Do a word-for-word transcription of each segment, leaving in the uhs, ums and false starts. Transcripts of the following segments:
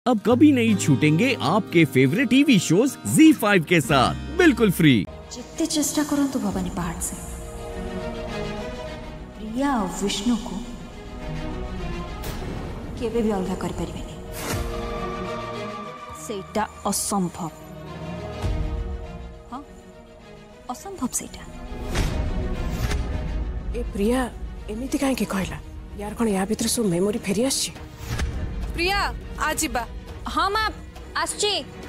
अब कभी नहीं छूटेंगे आपके favourite TV shows Zee five के साथ बिल्कुल फ्री। जितने चेष्टा करो तो भवानी पहाड़ से प्रिया और विष्णु को केवे भी अलग कर परिबेनी, सेटा असंभव। हाँ असंभव सेटा। ए प्रिया एमिति काहे के कहला यार, कोन या भीतर सब मेमोरी फेरी आछि। प्रिया आजिबा। हाँ माँ आसची।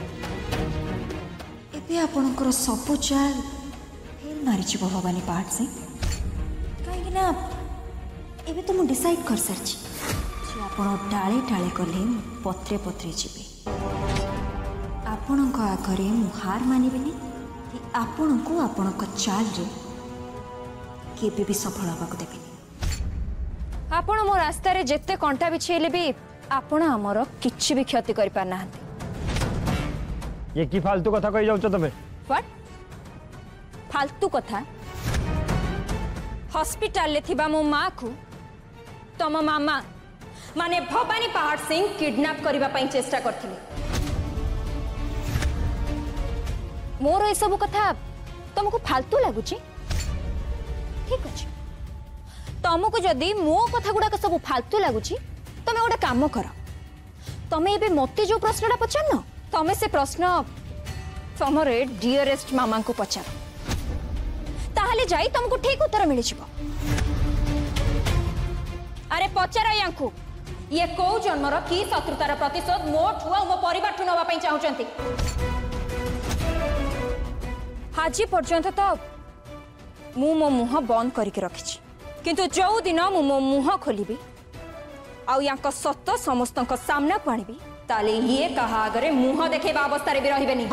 एबे आपणकर सब चाल फेल मारी भवानी पहाड़ से कहीं ना एबे तो मु डिसाइड कर सारी आपण टाळे टाळे कले पत्रे पत्रे जीवे। आपणक आगरे मु हार मानिबिनी कि आपण को आपण चाल रे केबे भी सफल होबाक देबिनी। आपण मो रास्ता रे जेते कंटा बिछेले भी आपण हमर किछि भी क्षति करि पार नाहंती। ये की फालतू कथा कहि जाउछ तबे? व्हाट फालतू कथा? हॉस्पिटल ले थिबा मो मां को तम मामा माने भवानी पहाड़ सिंह किडनैप करबा पई चेष्टा करथिले। मोर ए सब कथा तुमको फालतू लागुची? ठीक अछि, तुमको जदी मो कथा गुडा सब फालतू लागुची तमे गोटे काम कर, तमे एबे मते जो प्रश्नटा पचार न तमे से प्रश्न तमरे डियरेस्ट मामा को पचार, ताहले जाई तुमको ठीक उत्तर मिल जिवो। अरे पचार यांकु ये को जन्मर की शत्रुतार प्रतिशोध मो ठुआ मो परिवार ठु नवा पई चाहुचंती। हाजी पर्यंत तो मु मो मुह बंद करके रखिछि, किंतु जो दिन मु मो मुह खोलिबी आउ यांक सत्य समस्त सामना को आनिबी ताले ये कहा आगरे मुह देखेबा अवस्था रे भी रहिबेनी।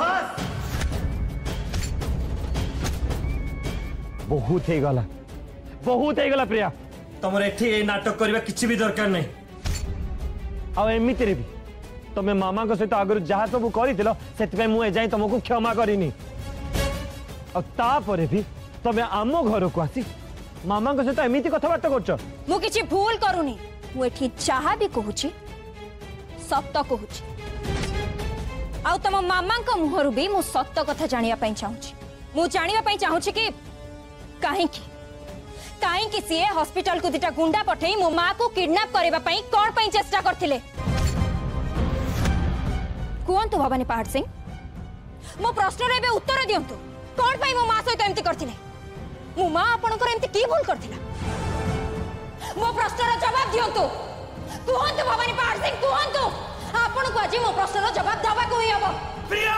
बहुत हे गला बहुत हे गला प्रिया, तमरे एठी ए नाटक करबा किछि भी दरकार नै। आ एमिति रे भी तमे मामा को सहित आगर जहा सब करितिलो सेति पे मु ए जाई तुमको क्षमा करिनी। आ ता परे भी तमे आमो घर को आसी मामा को सहित एमिति कथा बात करछ। मु किछि भूल करूनी, मु एठी चाहा भी कहूची सत्य कहूची। आउ तम मामा का मुहरु भी मु सत्य कथा जानिया पई चाहूची। मु जानिया पई चाहूची कि काहे की काहे की सीए हॉस्पिटल को दिटा गुंडा पठेई मो मां को किडनैप करबा पई कोन पई चेष्टा करथिले। कुहंतु भवानी पहाड़ सिंह, मो प्रश्न रे बे उत्तर दियंतु। कोन पई मो मां सहित एमति करथिले? मो मां आपनकर एमति की भूल करथिला? मो प्रश्न जवाब दियंतु। कुहंतु भवानी पहाड़ सिंह, कुहंतु आपण को आज मो प्रश्न जवाब दबा को ही हबो। प्रिया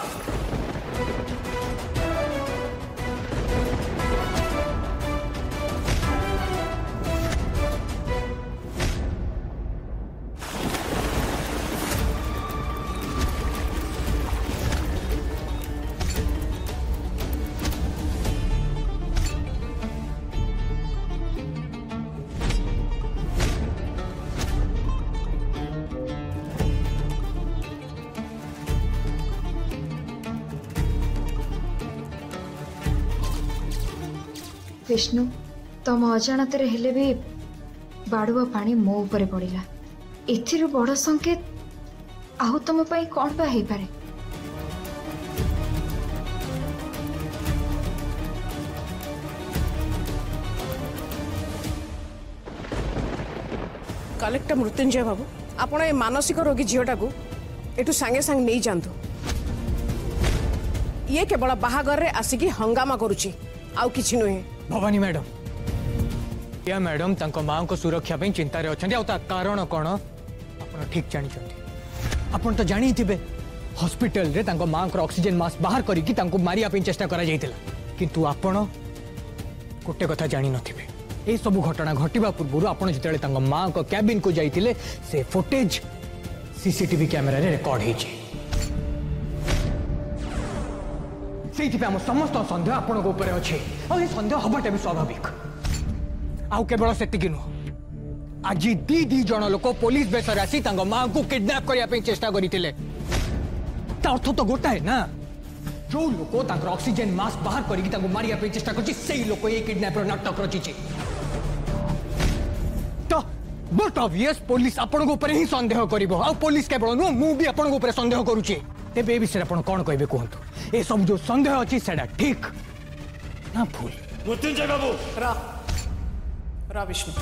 विष्णु तम अजाणत हेले भी बाड़ुआ पानी मो ऊपर पड़ा। एथिरु बड़ संकेत आउ तुम पाई कौन बा हेई पारे? कलेक्टर मृत्युंजय बाबू आपण ए मानसिक रोगी झीटा को एठू सांगे सांगे नहीं जातु। ये केवल बाहागर रे आसिकी हंगामा करुची आउ किछि नुहे। भवानी मैडम या मैडम तांको मां को सुरक्षा पे चिंता रे अछंती आ ता कारण कोन आपण ठीक जानि छथि। आपण तो जानि थिबे हॉस्पिटल रे तांको मां को ऑक्सीजन मास्क बाहर करी कि तांको मारिया पे चेष्टा करा जाइतिला, किंतु आपण कोटे कथा जानि नथिबे। ए सब घटना घटिबा पूर्व आपण जतेले तांको मां को कैबिन को जाइतिले से फुटेज सीसीटीवी कैमरा रे रिकॉर्ड हेछि। से समस्त सन्देह आपण ऊपर अच्छे और सन्देह हवाटा भी स्वाभाविक। आउ केवल सेतिक नुह आज दी दी जन लोक पुलिस बेस आसी मां को किडनैप करने चेष्टा करते अर्थ तो गोटाए ना, जो लोक ऑक्सीजन मास्क बाहर करके मारिया चेष्टा कर लोक ये किडनैप नाटक रची। तो बट ऑब्वियस पुलिस आपण को ऊपर ही संदेह करिवो आ पुलिस केवल नु मु भी आपण को ऊपर संदेह करूची तेबे ए विषय आपण कोन कहबे कहंतु ए सब जो संदेह अछि सेडा ठीक ना भूल मृत्युंजय बाबू रा रा विष्णु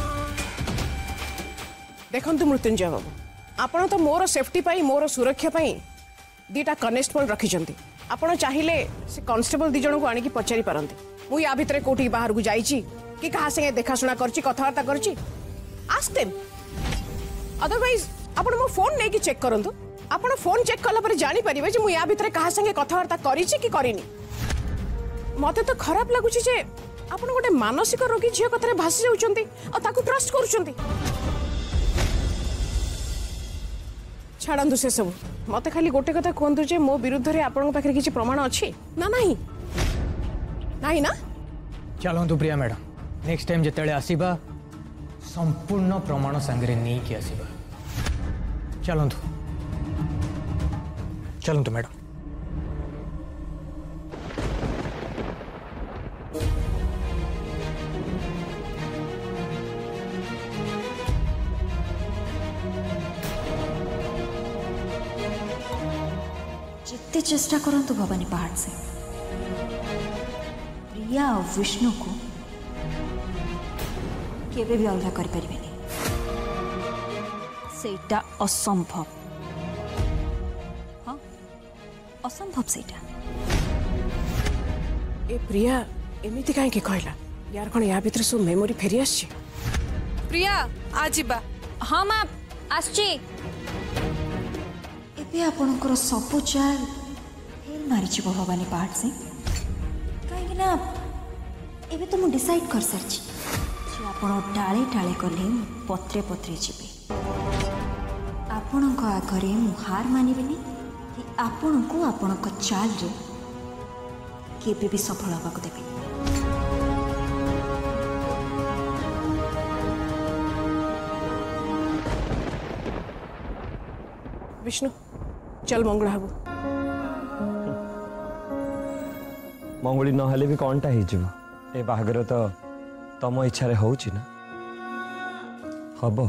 देखंतु मृत्युंजय बाबू आपण तो मोर सेफ्टी पाई मोर सुरक्षा पाई दीटा कनेस्टेबल रखिजंती आपण चाहिले से कांस्टेबल दी जण को आनी की पचारि पारंती मु या भितरे कोठी बाहर को जाईची कि कहा संगे देखा सुना करची कथावार्ता करची आस्क देम अदरवाइज आपण मो फोन नै की चेक करंतु आपण फोन चेक कला पर जानी परिबे जे मु या भितरे कहा संगे कथावार्ता करिची कि करिनी मते तो खराब लागुची जे आपण गोटे मानसिक रोगी झियो कथरे भासी जाउचंती आ ताकू ट्रस्ट करूचंती छाड़ू से सब मत खाली गोटे कथा कहतु जे मो विरुद्ध रे आपन पाखे किसी प्रमाण अच्छी ना नहीं नहीं ना चलतु प्रिया मैडम नेक्स्ट टाइम जिते आसवा संपूर्ण प्रमाण सांगे नहीं कि आसवा चलतु चलतु मैडम जितने चेष्टा करंतु भवानी पहाड़ से प्रिया और विष्णु को केबे भी अलग कर परिबेनी सेटा असंभव हाँ असंभव सेटा ए प्रिया एमिति काहे के कहला यार कोन या भीतर सो मेमोरी फेरी आछी प्रिया आजिबा हाँ माँ आसची एबे आपणकर सबु चाल फेल मारिछि भवानी पहाड़ से कहीं ना एबे तो मु डिसाइड कर सारछि जे आपण टाळे टाळे कले पत्रे पत्रे जिबे आपणक आगरे मु हार मानिबिनी कि आपणको आपणक चाल रे केबे भी सफल होबाक देबे विष्णु चल मंगला हबो मंगुली नहले भी कौनटा हो ए बाहागर तो तम इच्छा रे होउची ना हबो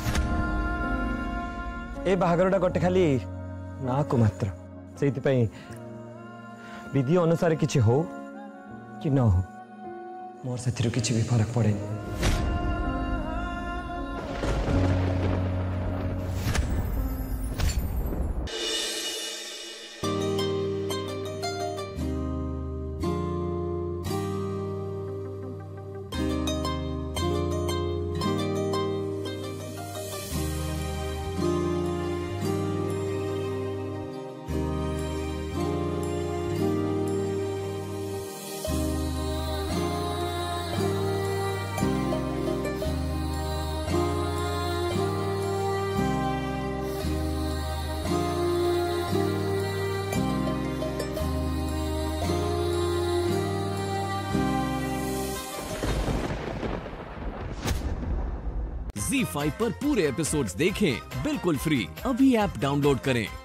ए बाहागरटा गोटे खाली ना को मात्र सेति पई विधि अनुसार किछि हो कि न हो मोर सेथिरु किछि भी फरक पड़े ज़ी फाइव पर पूरे एपिसोड्स देखें बिल्कुल फ्री। अभी ऐप डाउनलोड करें।